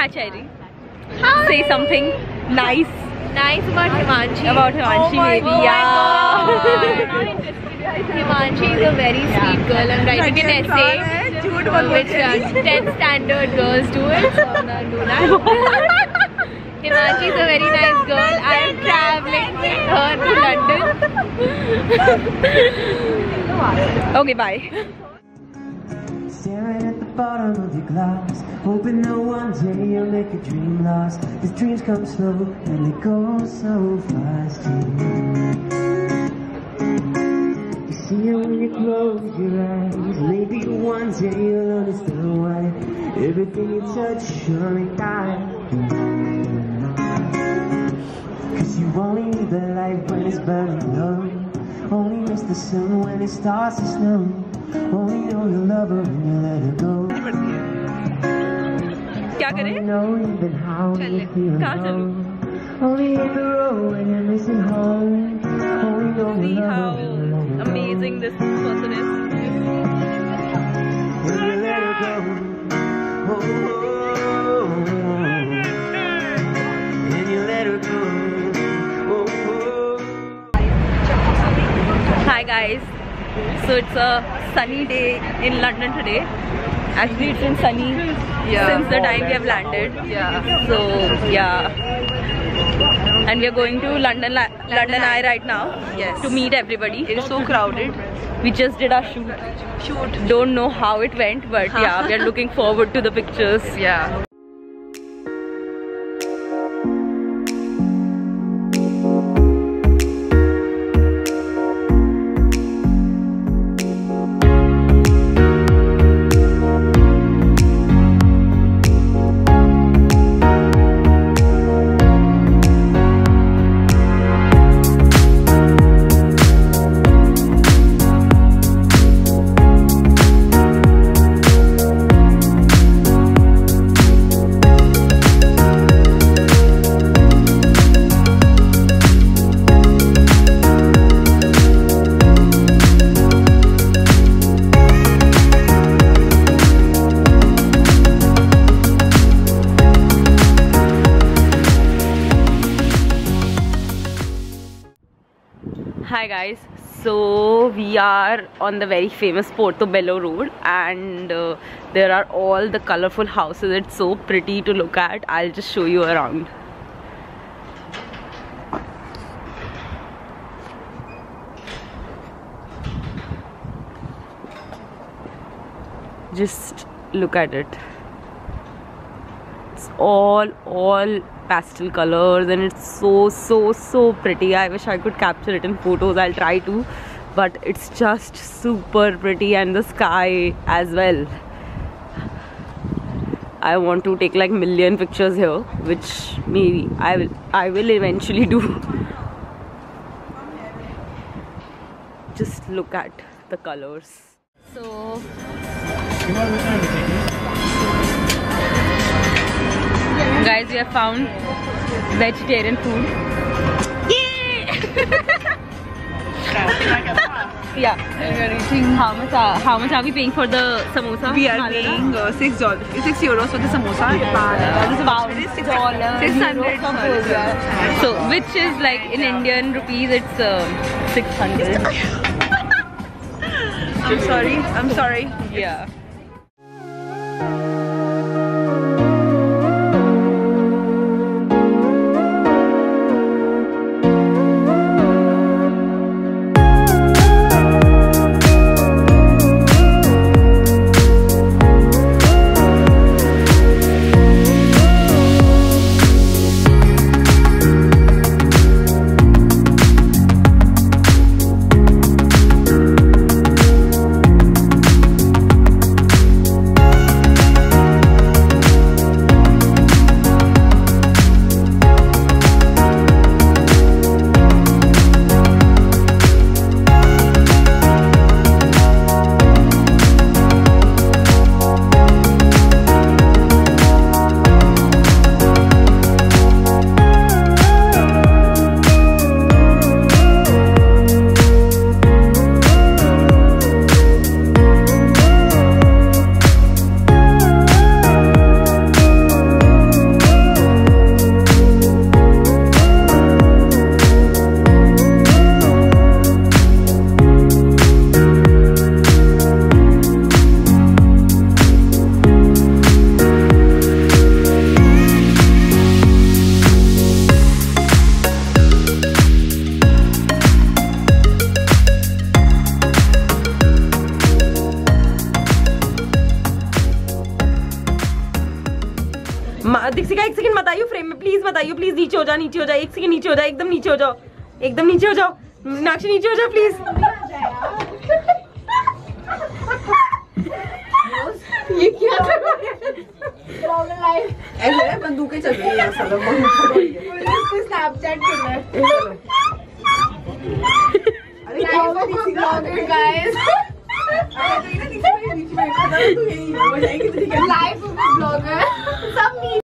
Cherry. Hi. Say something nice. Nice about Himanshi. About Himanshi, maybe. Yeah. Himanshi is a very sweet girl. I'm writing an essay which 10th standard girls do it. So I'm gonna do that. Himanshi is a very nice girl. I am traveling with her to London. Okay, bye. Staring at the bottom of your glass, hoping that one day you'll make a dream last. These dreams come slow and they go so fast. You see it when you close your eyes. Maybe one day you'll understand why everything you touch surely dies. Cause you only need the light when it's burning low. Only miss the sun when it starts to snow. Only know you love her when you let her go. क्या करें? कहाँ चलूं? Only hit the road when you're missing home. Only know you See love how her when you let her go. amazing this person is. When you let her go. Oh, oh, oh. When you let her go. Oh, oh. Hi guys. So it's a sunny day in London today. Actually it's been sunny since the time we have landed. So yeah. And we are going to London Eye right now to meet everybody. It is so crowded. We just did our shoot. Don't know how it went, but yeah, we are looking forward to the pictures. Yeah. Hi guys, so we are on the very famous Portobello Road and there are all the colorful houses. It's so pretty to look at. I'll just show you around. Just look at it. It's all pastel colors and it's so pretty. I wish I could capture it in photos. I'll try to, but it's just super pretty, and the sky as well. I want to take like million pictures here, which maybe I will eventually do. Just look at the colors. So guys, we have found vegetarian food. Yay! Yeah. How much are we paying for the samosa? We are paying €6 for the samosa. $600. So which is like in Indian rupees it's 600. I'm sorry. Yeah. मत आइयो frame में, please मत आइयो, please नीचे हो जाओ, नीचे हो जाओ, एक सेकंड नीचे हो जाओ, एकदम नीचे हो जाओ, एकदम नीचे हो जाओ, मीनाक्षी नीचे हो जाओ प्लीज। ये क्या ऐसे बंदूकें चल रही है सब स्नैपचैट कर रहा है। अरे गाइस